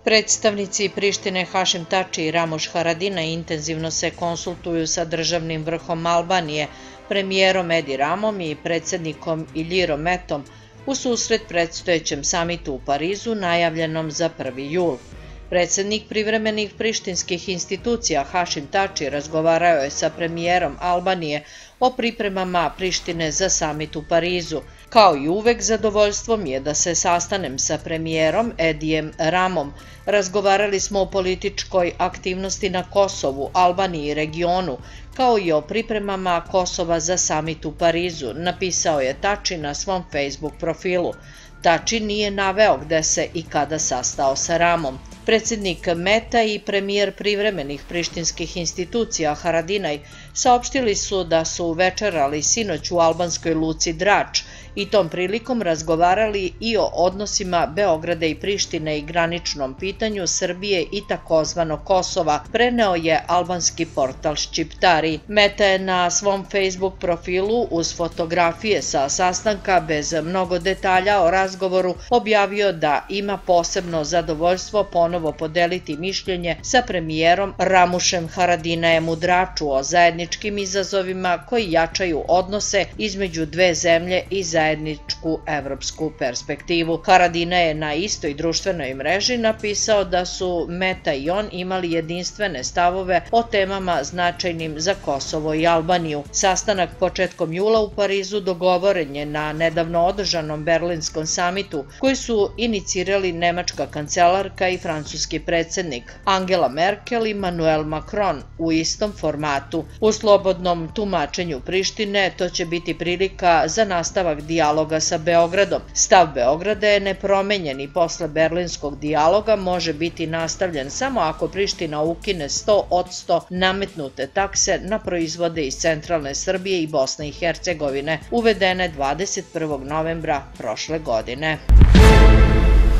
Predstavnici Prištine Hašim Tači i Ramuš Haradinaj intenzivno se konsultuju sa državnim vrhom Albanije, premijerom Edi Ramom i predsjednikom Iljirom Metom u susret predstojećem samitu u Parizu najavljenom za 1. jul. Predsjednik privremenih prištinskih institucija Hašim Tači razgovarao je sa premijerom Albanije o pripremama Prištine za samit u Parizu. Kao i uvek, zadovoljstvo mi je da se sastanem sa premijerom Edijem Ramom. Razgovarali smo o političkoj aktivnosti na Kosovu, Albaniji i regionu, kao i o pripremama Kosova za samit u Parizu, napisao je Tači na svom Facebook profilu. Tači nije naveo gde se i kada sastao sa Ramom. Predsjednik Meta i premijer privremenih prištinskih institucija Haradinaj saopštili su da su večerali sinoć u albanskoj luci Drač i tom prilikom razgovarali i o odnosima Beograda i Prištine i graničnom pitanju Srbije i takozvano Kosova, preneo je albanski portal Šćiptari. Meta je na svom Facebook profilu uz fotografije sa sastanka bez mnogo detalja o razgovoru objavio da ima posebno zadovoljstvo ponovo podeliti mišljenje sa premijerom Ramušem Haradinajem u Draču o zajedničkim izazovima koji jačaju odnose između dve zemlje i zajedničku evropsku perspektivu. Haradinaj je na istoj društvenoj mreži napisao da su Meta i on imali jedinstvene stavove o temama značajnim za Kosovo i Albaniju. Sastanak početkom jula u Parizu dogovoren je na nedavno održanom berlinskom samitu koji su inicirali nemačka kancelarka i francuski predsjednik Angela Merkel i Manuel Macron u istom formatu. U slobodnom tumačenju Prištine to će biti prilika za nastavak dijaloga sa Beogradom. Stav Beograda je nepromenjen i posle berlinskog dijaloga može biti nastavljen samo ako Priština ukine 100% nametnute takse na proizvode iz centralne Srbije i Bosne i Hercegovine, uvedene 21. novembra prošle godine.